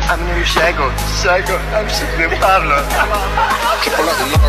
A mnie już jego, czego? Tam się nie parlo.